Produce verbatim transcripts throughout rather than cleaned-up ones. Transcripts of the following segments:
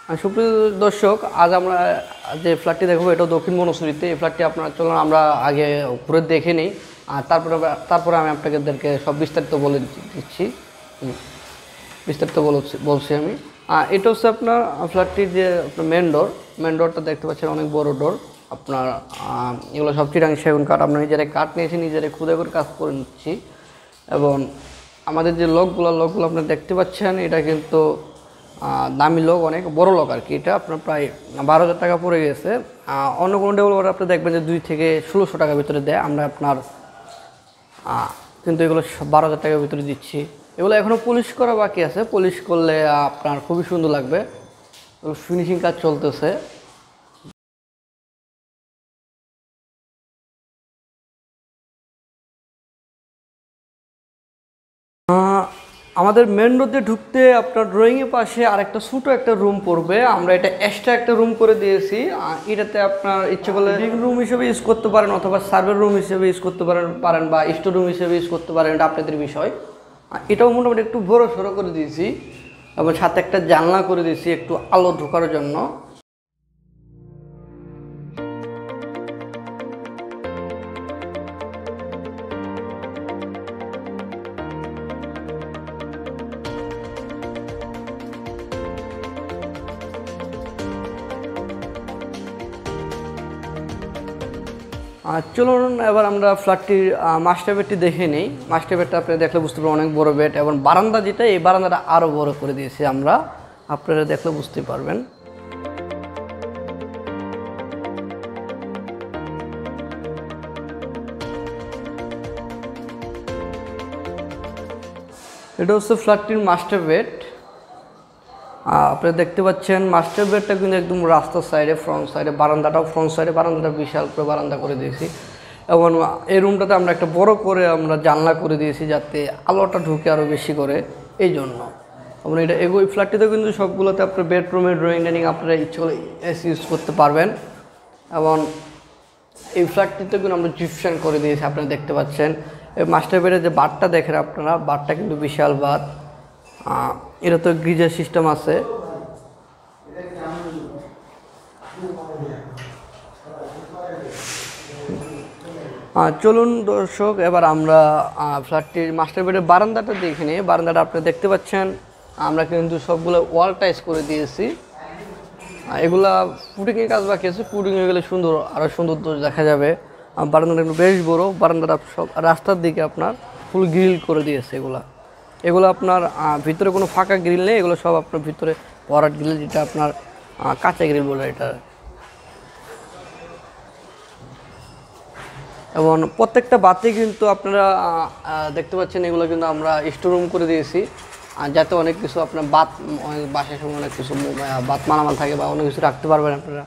সুপ্রিয় দর্শক, আজ আমরা যে ফ্ল্যাটটি দেখবো এটা দক্ষিণ বনশ্রীতে। এই ফ্ল্যাটটি আপনার চলুন আমরা আগে ঘুরে দেখে নিই, আর তারপরে তারপরে আমি আপনাদেরকে সব বিস্তারিত বলে দিচ্ছি। বিস্তারিত বলছি বলছি আমি। এটা হচ্ছে আপনার ফ্ল্যাটটির যে আপনার মেন ডোর। মেন ডোরটা দেখতে পাচ্ছেন, অনেক বড় ডোর। আপনার এগুলো সব চিটাং সেগুন কাঠ। আমরা নিজেরাই কাঠ নিয়েছি, নিজেরাই খুদে করে কাজ করে নিচ্ছি। এবং আমাদের যে লকগুলো লকগুলো আপনারা দেখতে পাচ্ছেন, এটা কিন্তু দামি লোক, অনেক বড় লোক আর কি। এটা আপনার প্রায় বারো হাজার টাকা পড়ে গেছে। অন্য কোনো ডেভেলপার আপনি দেখবেন যে দুই থেকে ষোলোশো টাকার ভিতরে দেয়। আমরা আপনার কিন্তু এগুলো বারো হাজার টাকার ভিতরে দিচ্ছি। এগুলো এখনও পলিশ করা বাকি আছে, পলিশ করলে আপনার খুবই সুন্দর লাগবে। এগুলো ফিনিশিং কাজ চলতেছে। আমাদের মেন রোডে ঢুকতে আপনার ড্রয়িংয়ের পাশে আরেকটা ছোটো একটা রুম পড়বে। আমরা এটা এক্সট্রা একটা রুম করে দিয়েছি। এটাতে আপনার ইচ্ছে করলে লিভিং রুম হিসেবে ইউজ করতে পারেন, অথবা সার্ভের রুম হিসেবে ইউজ করতে পারেন পারেন বা স্টোর রুম হিসেবে ইউজ করতে পারেন, এটা আপনাদের বিষয়। এটাও মোটামুটি একটু বড়ো সড়ো করে দিয়েছি, এবং সাথে একটা জানলা করে দিয়েছি একটু আলো ঢোকার জন্য। আর চলুন এবার আমরা ফ্ল্যাটটির মাস্টার বেডটি দেখে নিই। মাস্টার বেডটা আপনি দেখলে বুঝতে পারবেন অনেক বড় বেড, এবং বারান্দা যেটা, এই বারান্দাটা আরও বড় করে দিয়েছি আমরা। আপনারা দেখলে বুঝতে পারবেন। এটা হচ্ছে ফ্ল্যাটটির মাস্টার বেড। আপনারা দেখতে পাচ্ছেন মাস্টার বেডটা কিন্তু একদম রাস্তার সাইডে, ফ্রন্ট সাইডে। বারান্দাটাও ফ্রন্ট সাইডে, বারান্দাটা বিশাল করে বারান্দা করে দিয়েছি। এবং এই রুমটাতে আমরা একটা বড় করে আমরা জানলা করে দিয়েছি, যাতে আলোটা ঢুকে আরও বেশি করে, এই জন্য। এবং এটা এই ফ্ল্যাটটিতে কিন্তু সবগুলোতে আপনার বেডরুমে ড্রয়িং ডাইনিং আপনারা ইচ্ছে করে এসি ইউজ করতে পারবেন। এবং এই ফ্ল্যাটটিতে কিন্তু আমরা জিপসাম করে দিয়েছি, আপনারা দেখতে পাচ্ছেন। এই মাস্টার বেডের যে বাথটা দেখেন আপনারা, বাথটা কিন্তু বিশাল বাথ। এটা তো গ্রিজার সিস্টেম আছে। চলুন দর্শক, এবার আমরা ফ্ল্যাটটির মাস্টার বেডের বারান্দাটা দেখে নিই। বারান্দাটা আপনি দেখতে পাচ্ছেন, আমরা কিন্তু সবগুলো ওয়াল টাইস করে দিয়েছি। এগুলা পুটিংয়ের কাজ বাকি আছে, পুটিং হয়ে গেলে সুন্দর, আরও সুন্দর দেখা যাবে। বারান্দাটা একটু বেশ বড়। বারান্দাটা সব রাস্তার দিকে আপনার ফুল গ্রিল করে দিয়েছে। এগুলা এগুলো আপনার ভিতরে কোনো ফাঁকা গ্রিল নেই, এগুলো সব আপনার ভিতরে ভরাট গ্রিল, যেটা আপনার কাঁচা গ্রিল বলে এটা। এবং প্রত্যেকটা বাতে কিন্তু আপনারা দেখতে পাচ্ছেন, এগুলো কিন্তু আমরা স্টোর রুম করে দিয়েছি, যাতে অনেক কিছু আপনার বাত বাসার সময় অনেক কিছু বাত মালামাল থাকে বা অনেক কিছু রাখতে পারবেন আপনারা।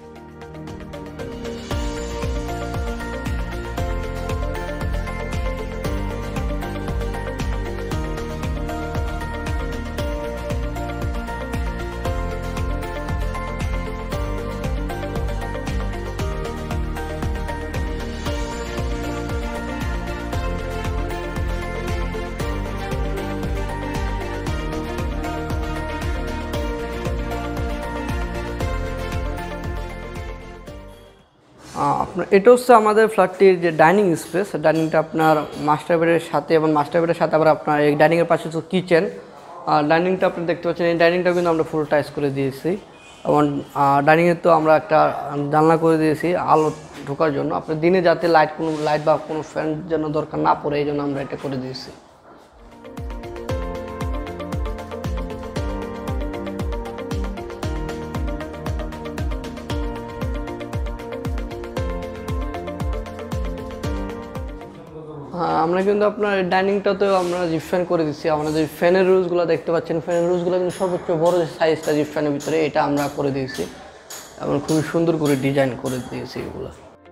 আপনার এটা হচ্ছে আমাদের ফ্ল্যাটটির যে ডাইনিং স্পেস। ডাইনিংটা আপনার মাস্টার বেডের সাথে, এবং মাস্টার বেডের সাথে আবার আপনার এই ডাইনিংয়ের পাশে হচ্ছে কিচেন। ডাইনিংটা আপনি দেখতে পাচ্ছেন, এই ডাইনিংটা কিন্তু আমরা ফুল টাইস করে দিয়েছি। এবং ডাইনিংয়ে তো আমরা একটা জানলা করে দিয়েছি আলো ঢোকার জন্য। আপনার দিনে যাতে লাইট কোনো লাইট বা কোনো ফ্যান যেন দরকার না পড়ে, এই জন্য আমরা এটা করে দিয়েছি। হ্যাঁ, আমরা কিন্তু আপনার ডাইনিংটাতেও আমরা জিপসাম করে দিচ্ছি। আমরা যে ফ্যানের রুজগুলো দেখতে পাচ্ছেন, ফ্যানের রুজগুলো কিন্তু সর্বোচ্চ বড় যে সাইজটা জিপসামের ভিতরে, এটা আমরা করে দিয়েছি এবং খুবই সুন্দর করে ডিজাইন করে দিয়েছি এগুলো।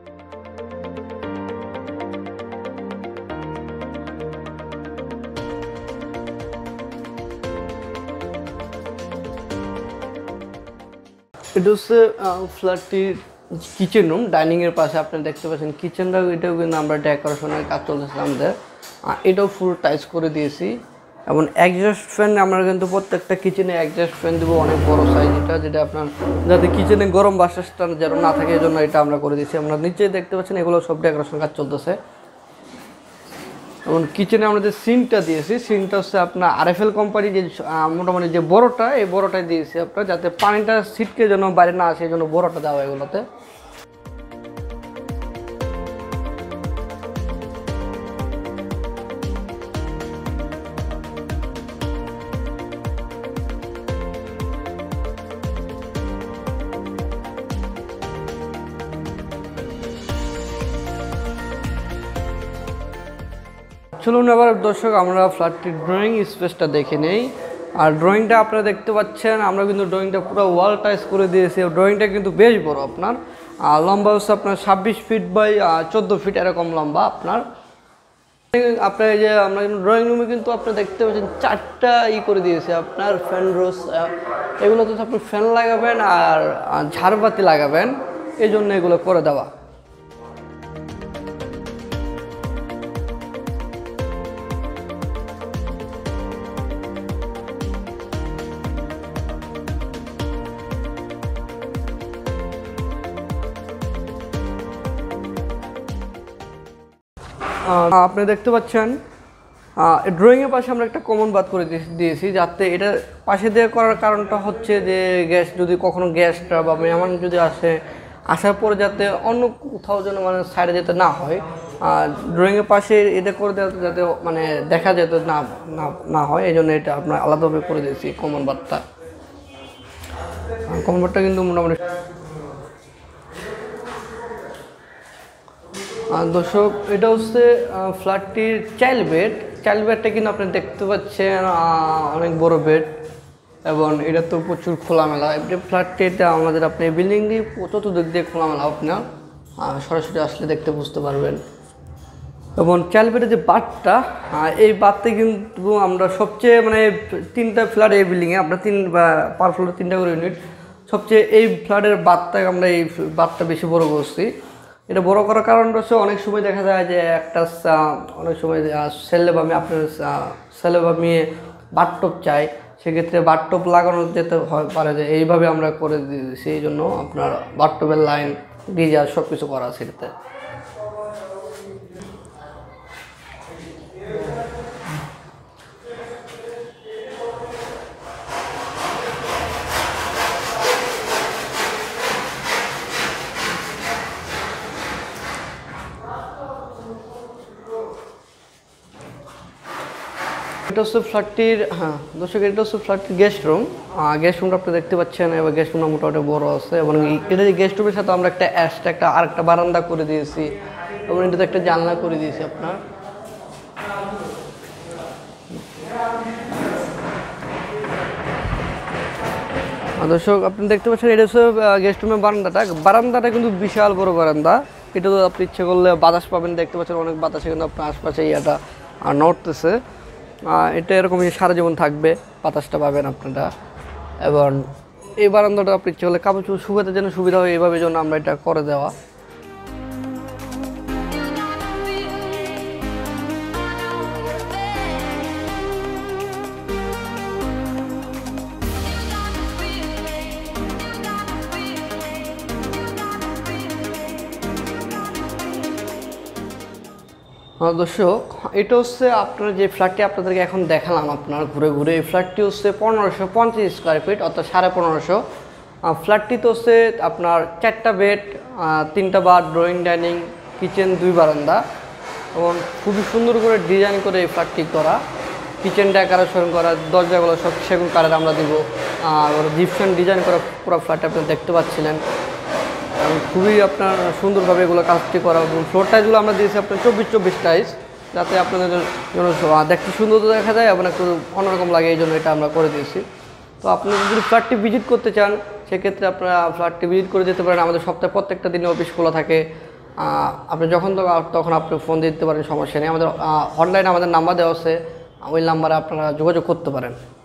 এটা হচ্ছে ফ্ল্যাটটির কিচেন রুম। ডাইনিংয়ের পাশে আপনি দেখতে পাচ্ছেন কিচেনটাও, এটাও কিন্তু আমরা ডেকোরেশনের কাজ চলতেছে আমাদের। এটাও ফুল টাইস করে দিয়েছি। এবং এক্সজস্ট ফ্যান আমরা কিন্তু প্রত্যেকটা কিচেনে এক্সজস্ট ফ্যান দেবো অনেক বড় সাইজ, এটা যেটা আপনার যাতে কিচেনে গরম বাতাসটা যেন না থাকে এই জন্য এটা আমরা করে দিচ্ছি। আমরা নিচে দেখতে পাচ্ছেন এগুলো সব ডেকোরেশন কাজ চলতেছে। এবং কিচেনে আমরা যে সিনটা দিয়েছি, সিনটা হচ্ছে আপনার আরএফএল কোম্পানি যে মোটামুটি যে বড়টা, এই বড়টাই দিয়েছি আপনার, যাতে পানিটা ছিটকে যেন বাইরে না আসে এই জন্য বড়টা দেওয়া এগুলোতে। চলুন এবার দর্শক আমরা ফ্ল্যাটটির ড্রয়িং স্পেসটা দেখে নেই। আর ড্রয়িংটা আপনারা দেখতে পাচ্ছেন আমরা কিন্তু ড্রয়িংটা পুরো ওয়াল টাইস করে দিয়েছি। ড্রয়িংটা কিন্তু বেশ বড় আপনার, আর লম্বা হচ্ছে আপনার ছাব্বিশ ফিট বাই চোদ্দো ফিট এরকম লম্বা আপনার। আপনার এই যে আমরা ড্রয়িং রুমে কিন্তু আপনারা দেখতে পাচ্ছেন চারটা ই করে দিয়েছে আপনার ফ্যান রোজ, এগুলোতে আপনি ফ্যান লাগাবেন আর ঝাড়বাতি লাগাবেন, এই জন্য এগুলো করে দেওয়া। আপনি দেখতে পাচ্ছেন ড্রয়িংয়ের পাশে আমরা একটা কমন বাথ করে দিয়েছি, যাতে এটা পাশে দিয়ে করার কারণটা হচ্ছে যে গ্যাস যদি কখনো গ্যাসটা বা মেহমান যদি আসে, আসার পরে যাতে অন্য কোথাও যেন মানে সাইডে যেতে না হয়, আর ড্রয়িংয়ের পাশে এটা করে দেওয়া যাতে মানে দেখা যেতে না না হয়, এই জন্য এটা আপনার আলাদাভাবে করে দিয়েছি কমন বাথটা। কমন বাথটা কিন্তু মোটামুটি দর্শক এটা হচ্ছে ফ্ল্যাটটির চাইল্ড বেড। চাইল্ড বেডটা কিন্তু আপনি দেখতে পাচ্ছেন অনেক বড় বেড, এবং এটা তো প্রচুর খোলামেলা। এই ফ্ল্যাটটি এটা আমাদের আপনি বিল্ডিংটি চতুর্দিক দিয়ে খোলামেলা, আপনার সরাসরি আসলে দেখতে বুঝতে পারবেন। এবং চাইল্ড বেডের যে বাথটা, এই বাথতে কিন্তু আমরা সবচেয়ে মানে তিনটা ফ্ল্যাট এই বিল্ডিংয়ে আপনার তিন পার ফ্লোরে তিনটা করে ইউনিট, সবচেয়ে এই ফ্ল্যাটের বাথটাকে আমরা এই বাথটা বেশি বড় করছি। এটা বড় করার কারণ হচ্ছে অনেক সময় দেখা যায় যে একটা অনেক সময় ছেলে বা মেয়ে আপনার ছেলে বা মেয়ে বাথটব চাই, সেক্ষেত্রে বাথটব লাগানো যেতে হয় পারে, যে এইভাবে আমরা করে দিয়েছি। এই জন্য আপনার বাথটবের লাইন গিজার সব কিছু করা আছে এটাতে। এটা হচ্ছে ফ্ল্যাটটির হ্যাঁ দর্শক এটা হচ্ছে ফ্ল্যাটটির গেস্ট রুম। গেস্ট রুমটা আপনি দেখতে পাচ্ছেন, এবার গেস্ট রুমটা মোটামুটি বড় আছে, এবং এটা যে গেস্ট রুমের সাথে আমরা একটা অ্যাশটা একটা আরেকটা বারান্দা করে দিয়েছি, এবং এটাতে একটা জানলা করে দিয়েছি আপনার। দর্শক আপনি দেখতে পাচ্ছেন এটা হচ্ছে গেস্ট রুমের বারান্দাটা। বারান্দাটা কিন্তু বিশাল বড় বারান্দা, এটা তো আপনি ইচ্ছে করলে বাতাস পাবেন, দেখতে পাচ্ছেন অনেক বাতাসে কিন্তু আপনার আশপাশে ইয়াটা নড়তেছে। এটা এরকম সারা জীবন থাকবে, বাতাসটা পাবেন আপনারা। এবং এই বারান্দাটা আপনি ইচ্ছে করলে কাপড় চোপড় শুকাতে যেন সুবিধা হয়, এইভাবে জন্য আমরা এটা করে দেওয়া। দর্শক এটা হচ্ছে আপনার যে ফ্ল্যাটটি আপনাদেরকে এখন দেখালাম আপনার ঘুরে ঘুরে, এই ফ্ল্যাটটি হচ্ছে পনেরোশো পঞ্চাশ স্কোয়ার ফিট অর্থাৎ সাড়ে পনেরোশো। ফ্ল্যাটটিতে হচ্ছে আপনার চারটা বেড, তিনটা বাথ, ড্রয়িং, ডাইনিং, কিচেন, দুই বারান্দা, এবং খুবই সুন্দর করে ডিজাইন করে এই ফ্ল্যাটটি করা। কিচেন ডেকোরেশন করা, দরজাগুলো সব সেগুন কাঠের আমরা দিব, আর জিপসাম ডিজাইন করা পুরো ফ্ল্যাটটা আপনি দেখতে পাচ্ছিলেন। খুবই আপনার সুন্দরভাবে এগুলো কাজটি করা, এবং ফ্লোর টাইলসগুলো আমরা দিয়েছি আপনার চব্বিশ চব্বিশ টাইলস, যাতে আপনাদের জন্য দেখতে সুন্দর দেখা যায় এবং একটু অন্যরকম লাগে, এই জন্য এটা আমরা করে দিয়েছি। তো আপনি যদি ফ্ল্যাটটি ভিজিট করতে চান সেক্ষেত্রে আপনারা ফ্ল্যাটটি ভিজিট করে যেতে পারেন। আমাদের সপ্তাহে প্রত্যেকটা দিনে অফিস খোলা থাকে, আপনি যখন তখন আপনি ফোন দিতে পারেন, সমস্যা নেই। আমাদের অনলাইনে আমাদের নাম্বার দেওয়া আছে, ওই নাম্বারে আপনারা যোগাযোগ করতে পারেন।